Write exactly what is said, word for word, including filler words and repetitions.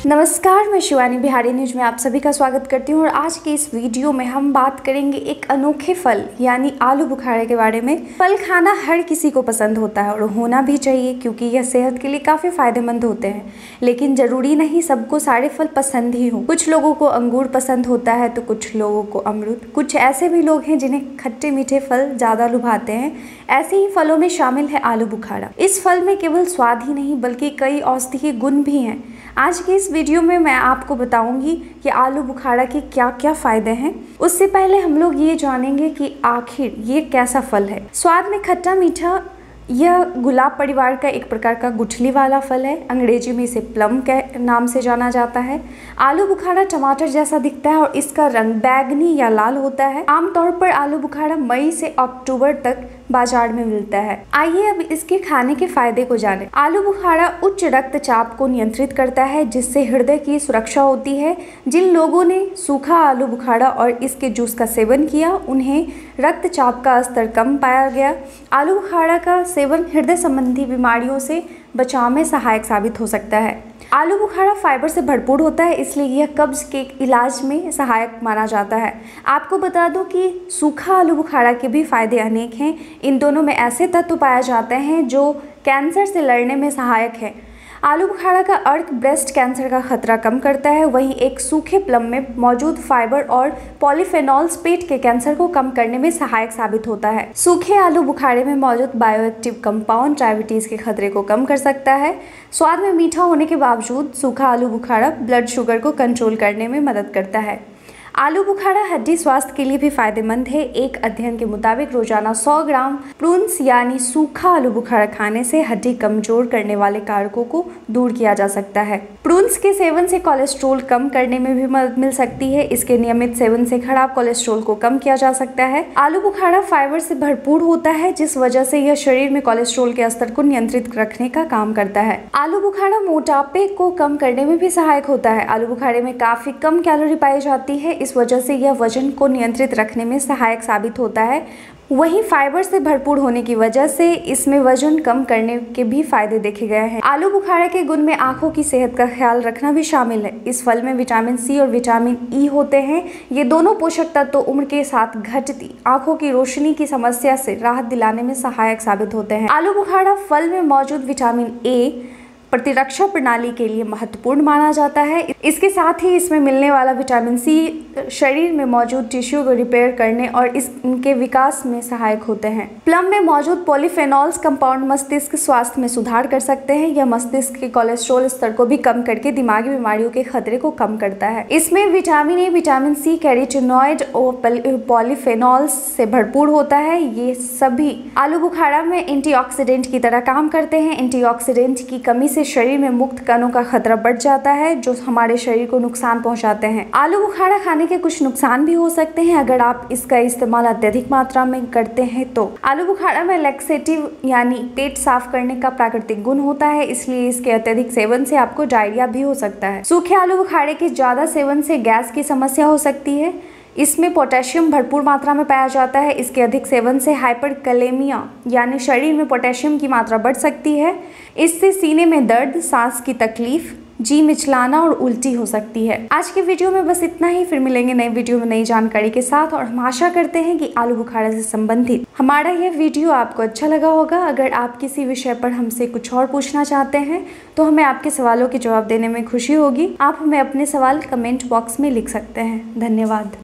नमस्कार, मैं शिवानी बिहारी न्यूज में आप सभी का स्वागत करती हूँ और आज के इस वीडियो में हम बात करेंगे एक अनोखे फल यानी आलू बुखारे के बारे में। फल खाना हर किसी को पसंद होता है और होना भी चाहिए क्योंकि यह सेहत के लिए काफ़ी फायदेमंद होते हैं, लेकिन ज़रूरी नहीं सबको सारे फल पसंद ही हो। कुछ लोगों को अंगूर पसंद होता है तो कुछ लोगों को अमरूद। कुछ ऐसे भी लोग हैं जिन्हें खट्टे मीठे फल ज़्यादा लुभाते हैं। ऐसे ही फलों में शामिल है आलू बुखारा। इस फल में केवल स्वाद ही नहीं बल्कि कई औषधीय गुण भी हैं। आज के इस वीडियो में मैं आपको बताऊंगी कि आलू बुखारा के क्या क्या फायदे हैं। उससे पहले हम लोग ये जानेंगे कि आखिर ये कैसा फल है। स्वाद में खट्टा मीठा, यह गुलाब परिवार का एक प्रकार का गुठली वाला फल है। अंग्रेजी में इसे प्लम के नाम से जाना जाता है। आलू बुखारा टमाटर जैसा दिखता है और इसका रंग बैगनी या लाल होता है। आमतौर पर आलू बुखारा मई से अक्टूबर तक बाजार में मिलता है। आइए अब इसके खाने के फायदे को जानें। आलू बुखारा उच्च रक्तचाप को नियंत्रित करता है जिससे हृदय की सुरक्षा होती है। जिन लोगों ने सूखा आलू बुखारा और इसके जूस का सेवन किया उन्हें रक्तचाप का स्तर कम पाया गया। आलू बुखारा का सेवन हृदय संबंधी बीमारियों से बचाव में सहायक साबित हो सकता है। आलू बुखारा फाइबर से भरपूर होता है इसलिए यह कब्ज के इलाज में सहायक माना जाता है। आपको बता दूं कि सूखा आलू बुखारा के भी फायदे अनेक हैं। इन दोनों में ऐसे तत्व पाए जाते हैं जो कैंसर से लड़ने में सहायक है। आलू बुखारा का अर्क ब्रेस्ट कैंसर का खतरा कम करता है, वहीं एक सूखे प्लम में मौजूद फाइबर और पॉलीफेनॉल्स पेट के कैंसर को कम करने में सहायक साबित होता है। सूखे आलू बुखारे में मौजूद बायोएक्टिव कंपाउंड डायबिटीज के खतरे को कम कर सकता है। स्वाद में मीठा होने के बावजूद सूखा आलू बुखारा ब्लड शुगर को कंट्रोल करने में मदद करता है। आलू बुखारा हड्डी स्वास्थ्य के लिए भी फायदेमंद है। एक अध्ययन के मुताबिक रोजाना सौ ग्राम प्रून्स यानी सूखा आलू बुखारा खाने से हड्डी कमजोर करने वाले कारकों को दूर किया जा सकता है। प्रून्स के सेवन से कोलेस्ट्रॉल कम करने में भी मदद मिल सकती है। इसके नियमित सेवन से खराब कोलेस्ट्रॉल को कम किया जा सकता है। आलू बुखारा फाइबर से भरपूर होता है जिस वजह से यह शरीर में कोलेस्ट्रॉल के स्तर को नियंत्रित रखने का काम करता है। आलू बुखारा मोटापे को कम करने में भी सहायक होता है। आलू बुखारे में काफी कम कैलोरी पाई जाती है, इस वजह से यह वजन को नियंत्रित रखने में सहायक साबित होता है। वहीं फाइबर से भरपूर होने की वजह से इसमें वजन कम करने के भी फायदे देखे गए हैं। आलू बुखारा के गुण में आंखों की सेहत का ख्याल रखना भी शामिल है। इस फल में विटामिन सी और विटामिन ई होते हैं। ये दोनों पोषक तत्व तो उम्र के साथ घटती आंखों की रोशनी की समस्या से राहत दिलाने में सहायक साबित होते हैं। आलू बुखारा फल में मौजूद विटामिन ए प्रतिरक्षा प्रणाली के लिए महत्वपूर्ण माना जाता है। इसके साथ ही इसमें मिलने वाला विटामिन सी शरीर में मौजूद टिश्यू को रिपेयर करने और इनके विकास में सहायक होते हैं। प्लम में मौजूद पॉलीफेनॉल्स कंपाउंड मस्तिष्क स्वास्थ्य में सुधार कर सकते हैं। यह मस्तिष्क के कोलेस्ट्रॉल स्तर को भी कम करके दिमागी बीमारियों के खतरे को कम करता है। इसमें vitamin A, vitamin C, carotenoid और पॉलीफेनॉल्स से भरपूर होता है। ये सभी आलू बुखारा में एंटीऑक्सीडेंट की तरह काम करते हैं। एंटीऑक्सीडेंट की कमी से शरीर में मुक्त कणों का खतरा बढ़ जाता है जो हमारे शरीर को नुकसान पहुंचाते हैं। आलू बुखारा खाने के कुछ नुकसान भी हो सकते हैं अगर आप इसका इस्तेमाल अत्यधिक मात्रा में करते हैं तो। आलू बुखारा में लैक्सेटिव यानी पेट साफ करने का प्राकृतिक गुण होता है, इसलिए इसके अत्यधिक सेवन से आपको डायरिया भी हो सकता है। सूखे आलू बुखारे के ज्यादा सेवन से गैस की समस्या हो सकती है। इसमें पोटेशियम भरपूर मात्रा में पाया जाता है। इसके अधिक सेवन से हाइपरकैलेमिया यानी शरीर में पोटेशियम की मात्रा बढ़ सकती है। इससे सीने में दर्द, सांस की तकलीफ, जी मिचलाना और उल्टी हो सकती है। आज के वीडियो में बस इतना ही। फिर मिलेंगे नई वीडियो में नई जानकारी के साथ और हम आशा करते हैं कि आलू बुखारा से संबंधित हमारा यह वीडियो आपको अच्छा लगा होगा। अगर आप किसी विषय पर हमसे कुछ और पूछना चाहते हैं तो हमें आपके सवालों के जवाब देने में खुशी होगी। आप हमें अपने सवाल कमेंट बॉक्स में लिख सकते हैं। धन्यवाद।